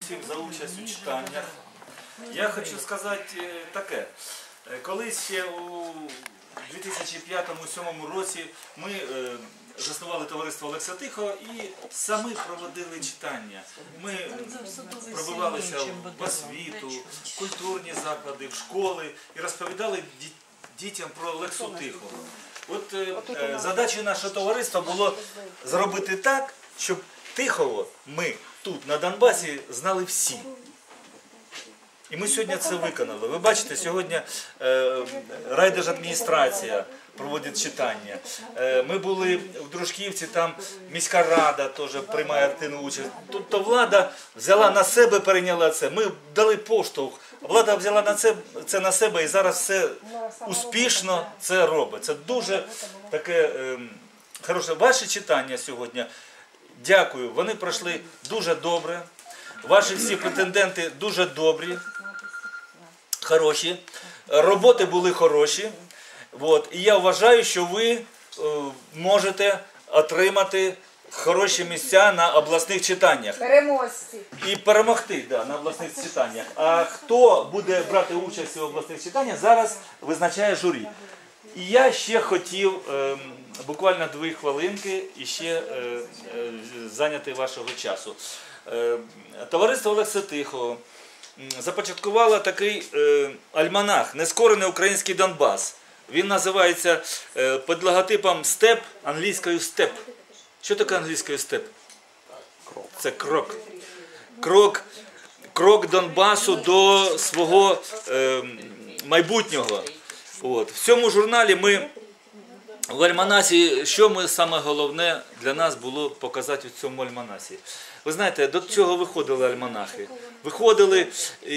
Всім за участь у читаннях. Я хочу сказати таке. Колись ще у 2005-2007 році ми заснували товариство Олекса Тихого і самі проводили читання. Ми пробивалися в освіту, культурні заклади, в школи і розповідали дітям про Олексу Тихого. От задачею нашого товариства було зробити так, щоб Тихого ми тут, на Донбасі, знали всі. І ми сьогодні це виконали. Ви бачите, сьогодні райдержадміністрація проводить читання. Ми були в Дружківці, там міська рада теж приймає активну участь. Тобто влада взяла на себе, перейняла це. Ми дали поштовх. Влада взяла це на себе і зараз все успішно це робить. Це дуже таке хороше. Ваші читання сьогодні, дякую, вони пройшли дуже добре. Ваші всі претенденти дуже добрі, хороші. Роботи були хороші. І я вважаю, що ви можете отримати хороші місця на обласних читаннях. Переможці. І перемогти на обласних читаннях. А хто буде брати участь у обласних читаннях, зараз визначає журі. І я ще хотів буквально 2 хвилинки і ще зайняти вашого часу. Товариство Олекса Тихого започаткувало такий альманах «Нескорений український Донбас». Він називається під логотипом «Степ», англійською «Степ». Що таке англійською «Степ»? Це крок. Крок Донбасу до свого майбутнього. В цьому журналі ми, в альманасі, що ми саме головне для нас було показати в цьому альманасі? Ви знаєте, до чого виходили альманахи? Виходили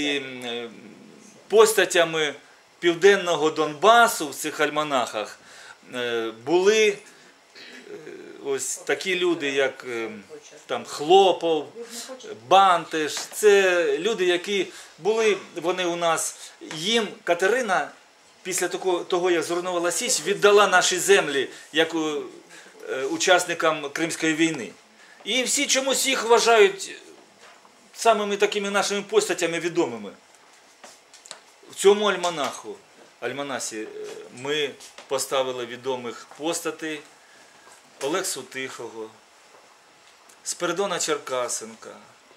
постатями Південного Донбасу в цих альманахах. Були ось такі люди, як там Хлопов, Бантиш. Це люди, які були, вони у нас, їм Катерина, після того, як зруйнувала Січ, віддала наші землі, як учасникам Кримської війни. І всі чомусь їх вважають самими такими нашими постатями відомими. В цьому альманасі ми поставили відомих постатей Олексу Тихого, Спиридона Черкасенка,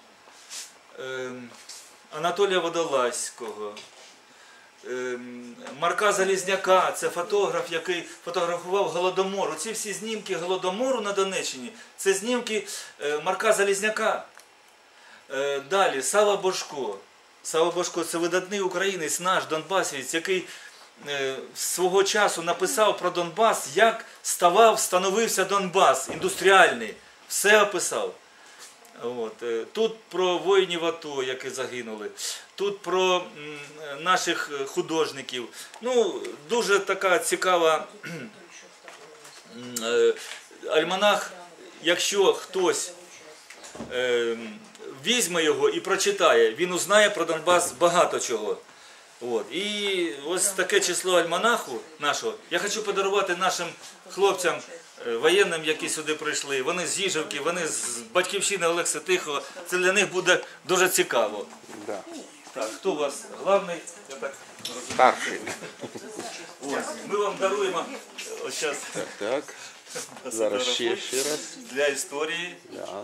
Анатолія Водолазького, Марка Залізняка, це фотограф, який фотографував Голодомор. Оці всі знімки Голодомору на Донеччині, це знімки Марка Залізняка. Далі Сава Божко. Сава Божко – це видатний українець, наш донбасівець, який свого часу написав про Донбас, як становився Донбас, індустріальний. Все описав. Тут про воїнів АТО, які загинули. Тут про наших художників. Дуже така цікава альманах, якщо хтось візьме його і прочитає, він узнає про Донбас багато чого. І ось таке число альманаху нашого я хочу подарувати нашим хлопцям, воєнним, які сюди прийшли. Вони з Їжевки, вони з батьківщини Олекса Тихого. Це для них буде дуже цікаво. Так, хто у вас главний? Старший. Ми вам даруємо ось зараз. Так. Зараз ще раз. Для історії.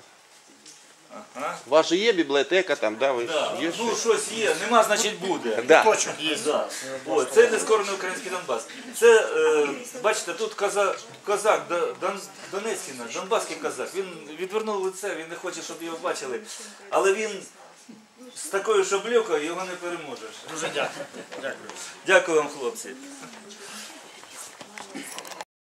У вас же є бібліотека там, да? Щось є, нема, значить буде. Точно є. Це «Нескорений український Донбас». Це, бачите, тут козак, донецький наш, донбаський козак. Він відвернув лице, він не хоче, щоб його бачили. Але він з такою шаблюкою, його не переможеш. Дуже дякую. Дякую вам, хлопці.